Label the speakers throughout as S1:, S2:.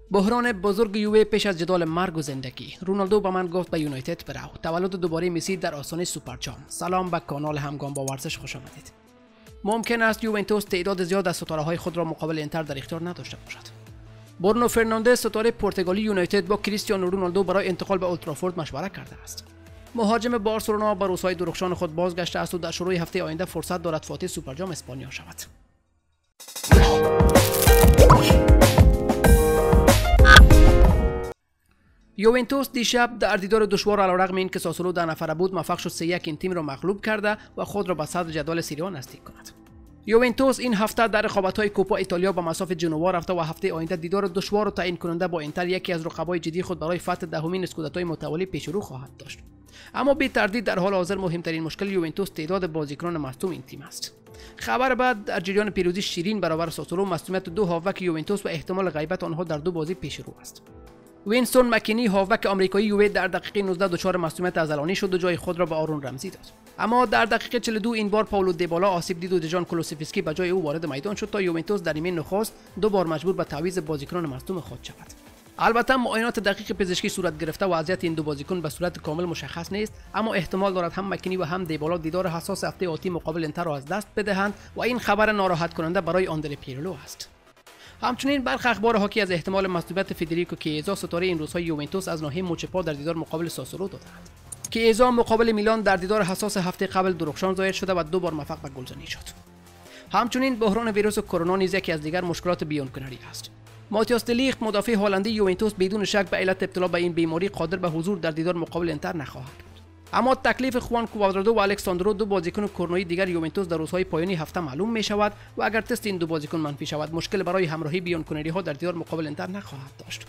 S1: بحران بزرگ یووه پیش از جدال مرگ و زندگی. رونالدو به من گفت به یونایتد برو. تولد دوباره مسی در آستانه سوپر جام. سلام به کانال همگام با ورزش، خوش آمدید. ممکن است یوونتوس تعداد زیاد از ستاره‌های خود را مقابل اینتر در اختیار نداشته باشد. برونو فرناندز ستاره پرتغالی یونایتد با کریستیانو رونالدو برای انتقال به اولترافورد مشورت کرده است. مهاجم بارسلونا به روزهای درخشان خود بازگشته است و در شروع هفته آینده فرصت دارد فاتح سوپر جام اسپانیا شود. یوونتوس دیشب در دیدار دشوار علیرغم اینکه ساسولو 10 نفره بود موفق شد 3-1 این تیم را مغلوب کرده و خود را به صدر جدول سری آ نزدیک کند. یوونتوس این هفته در رقابت‌های کوپا ایتالیا به مصاف جنوا رفته و هفته آینده دیدار دشوار و تعیین کننده با اینتر، یکی از رقبای جدی خود برای فتح دهمین اسکودتوی متوالی پیش رو خواهد داشت. اما بی تردید در حال حاضر مهمترین مشکل یوونتوس تعداد بازیکنان مصدوم این تیم است. خبر بعد در جریان پیروزی شیرین برابر ساسولو، مصدومیت دو هافبک یوونتوس و احتمال غیبت آنها در دو بازی پیش رو است. وینستون مکینی هافبک آمریکایی یووه در دقیقه 19 دچار مصدومیت عضلانی شد و جای خود را به آرون رمزی داد. اما در دقیقه 42 این بار پاولو دیبالا آسیب دید و دژان کولوسفسکی به جای او وارد میدان شد تا یوونتوس در نیمه نخست دو بار مجبور به تعویض بازیکنان مصدوم خود شود. البته معاینات دقیق پزشکی صورت گرفته وضعیت این دو بازیکن به صورت کامل مشخص نیست، اما احتمال دارد هم مکینی و هم دیبالا دیدار حساس هفته آتی مقابل اینتر را از دست بدهند و این خبر ناراحت کننده برای آندره پیرلو است. همچنین برخی اخبار حاکی از احتمال مصدومیت فدریکو کیزا ستاره این روزهای یوونتوس از ناحیه مچ پا در دیدار مقابل ساسولو دادند. کیزا مقابل میلان در دیدار حساس هفته قبل درخشان ظاهر شده و دو بار موفق به گلزنی شد. همچنین بحران ویروس کرونا نیز یکی از دیگر مشکلات بیان کننده است. ماتیاس دلیخت مدافع هلندی یوونتوس بدون شک به علت ابتلا به این بیماری قادر به حضور در دیدار مقابل اینتر نخواهد بود. اما تکلیف خوان کوادرادو و الکساندرو دو بازیکن کرونایی دیگر یوونتوس در روزهای پایانی هفته معلوم می شود و اگر تست این دو بازیکن منفی شود مشکل برای همراهی بیان کننده ها در دیدار مقابل اینتر نخواهد داشت.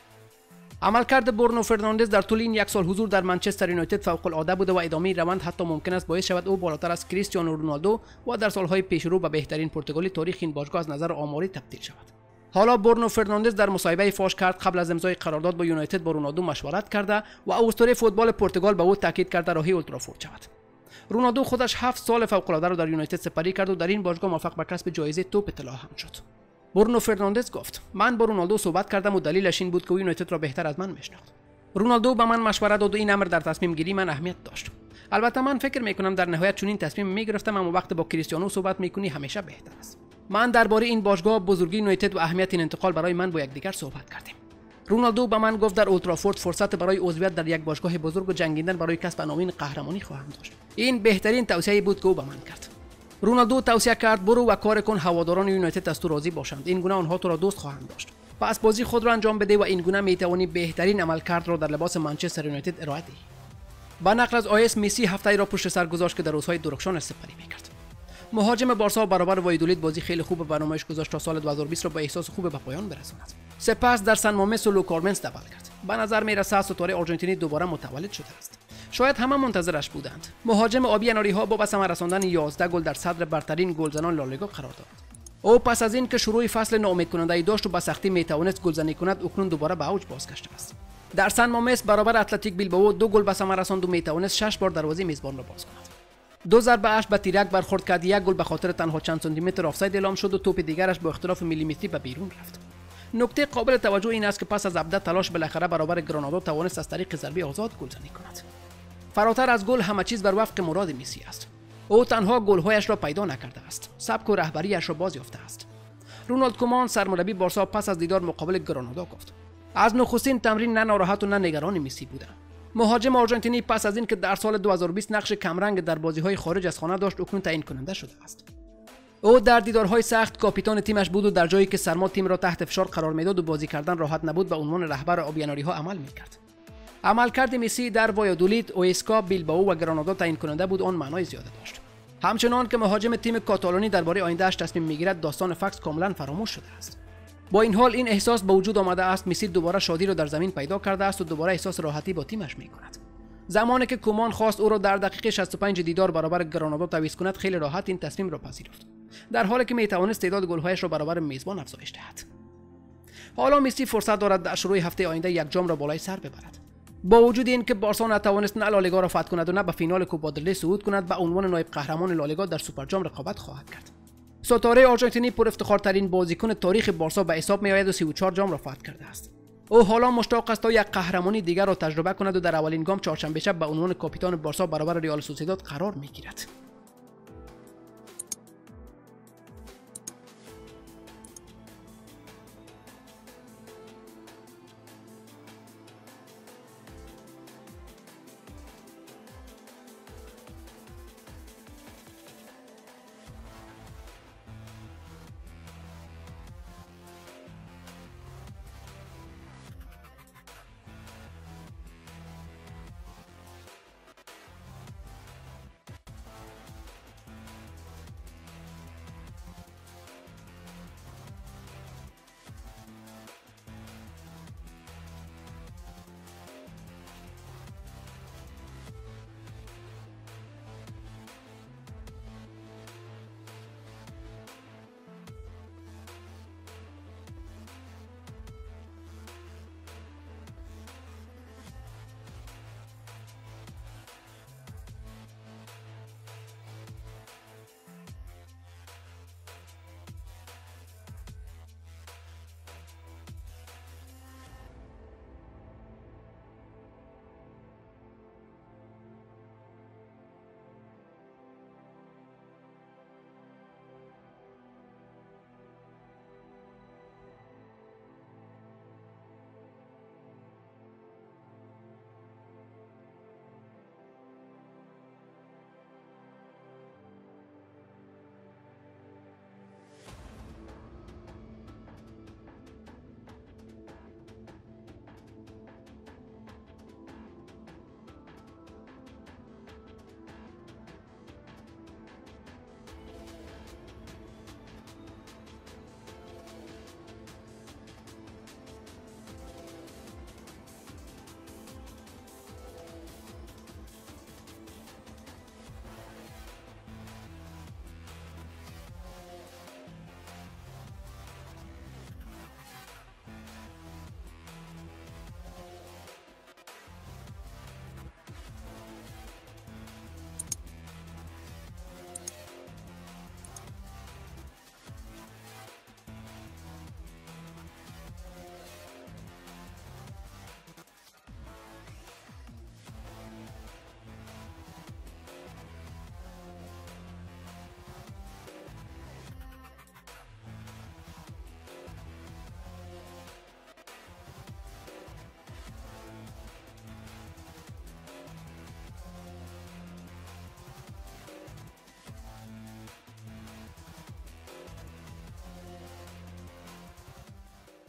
S1: عملکرد برونو فرناندز در طول این یک سال حضور در منچستر یونایتد فوق العاده بوده و ادامه روند حتی ممکن است باعث شود او بالاتر از کریستیانو رونالدو و در سالهای پیشرو به بهترین پرتغالی تاریخ این باشگاه از نظر آماری تبدیل شود. حالا برونو فرناندز در مصاحبه فاش کرد قبل از امضای قرارداد با یونایتد با رونالدو مشورت کرده و اسطوره فوتبال پرتغال به او تاکید کرده راهی اولترافورد شود. رونالدو خودش 7 سال فوق العاده را در یونایتد سپری کرد و در این باشگاه موفق به کسب جایزه توپ طلا هم شد. برونو فرناندز گفت: من با رونالدو صحبت کردم و دلیلش این بود که او یونایتد را بهتر از من میشناخت. رونالدو به من مشورت داد و این امر در تصمیم گیری من اهمیت داشت. البته من فکر میکنم در نهایت چنین تصمیم میگرفتم، اما وقتی با کریستیانو صحبت میکنی همیشه بهتر است. من درباره این باشگاه، بزرگی یونایتد و اهمیت این انتقال برای من با یکدیگر صحبت کردیم. رونالدو به من گفت در اولترافورد فرصت برای عضویت در یک باشگاه بزرگ و جنگیدن برای کسب عناوین قهرمانی خواهم داشت. این بهترین توصیه‌ای بود که او به من کرد. رونالدو توصیه کرد برو و کار کن هواداران یونایتد از تو راضی باشند، این گونه آنها تو را دوست خواهند داشت. پس بازی خود را انجام بده و این گونه میتوانی بهترین عملکرد را در لباس منچستر یونایتد ارائه دهی. با نقل از آیس مسی هفته را پشت سر گذاشت که در روزهای درخشان سپری میکرد. مهاجم بارسا برابر وایدولید بازی خیلی خوب به نمایش گذاشت تا سال 2020 را با احساس خوب به پایان برساند. سپس در سن مامس و لوکارمنس دبل کرد. به نظر میرسد ستاره آرژانتینی دوباره متولد شده است. شاید همه منتظرش بودند. مهاجم آبی اناری‌ها با به ثمر رساندن 11 گل در صدر برترین گلزنان لالیگا قرار دارد. او پس از اینکه شروع فصل ناامیدکننده داشت و به سختی میتوانست گلزنی کند، اکنون دوباره به اوج بازگشته است. در سن مامس برابر اتلتیک بیلبائو 2 گل به ثمر رساند و میتوانست 6 بار دروازه میزبان را باز کند. 2 ضربه اش به تیرک برخورد کرد، 1 گل به خاطر تنها چند سانتی متر آفساید اعلام شد و توپ دیگرش با اختلاف میلیمتری به بیرون رفت. نکته قابل توجه این است که پس از 17 تلاش بالاخره برابر گرانادا توانست از طریق ضربه آزاد گلزنی کند. فراتر از گل همه چیز بر وفق مراد مسی است. او تنها گل‌هایش را پیدا نکرده است، سبک و رهبریش را باز یافته است. رونالد کومان سرمربی بارسا پس از دیدار مقابل گرانادا گفت: از نخستین تمرین نه ناراحت و نه نگران مسی بودم. مهاجم آرژانتینی پس از اینکه در سال 2020 نقش کمرنگ در بازی‌های خارج از خانه داشت، اکنون تعیین کننده شده است. او در دیدارهای سخت کاپیتان تیمش بود و در جایی که سرما تیم را تحت فشار قرار میداد و بازی کردن راحت نبود به عنوان رهبر آبیاناری‌ها عمل می‌کرد. عملکرد مسی در وایادولید، اوئسکا، بیلبائو و گرانادا تعیین کننده بود، آن معنای زیاده داشت. همچنان که مهاجم تیم کاتالانی درباره آینده‌اش تصمیم می‌گیرد، داستان فکس کاملا فراموش شده است. با این حال این احساس به وجود آمده است مسی دوباره شادی را در زمین پیدا کرده است و دوباره احساس راحتی با تیمش می‌کند. زمانی که کومان خواست او را در دقیقه 65 دیدار برابر گرانادا تعویض کند، خیلی راحت این تصمیم را پذیرفت، در حالی که میتوانست تعداد گل‌هایش را برابر میزبان افزایش دهد. حالا مسی فرصت دارد در شروع هفته آینده یک جام را بالای سر ببرد. با وجود اینکه بارسا نتوانست نه لالیگا را فتح کند و نه به فینال کوپا دل ری صعود کند، به عنوان نایب قهرمان لالیگا در سوپر جام رقابت خواهد کرد. ستاره آرژانتینی پر افتخارترین بازیکن تاریخ بارسا به حساب میآید و 34 جام را فتح کرده است. او حالا مشتاق است تا یک قهرمانی دیگر را تجربه کند و در اولین گام چهارشنبه شب به عنوان کاپیتان بارسا برابر ریال سوسیداد قرار میگیرد.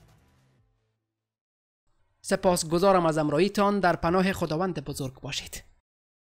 S1: سپاسگزارم از همراهیتان. در پناه خداوند بزرگ باشید.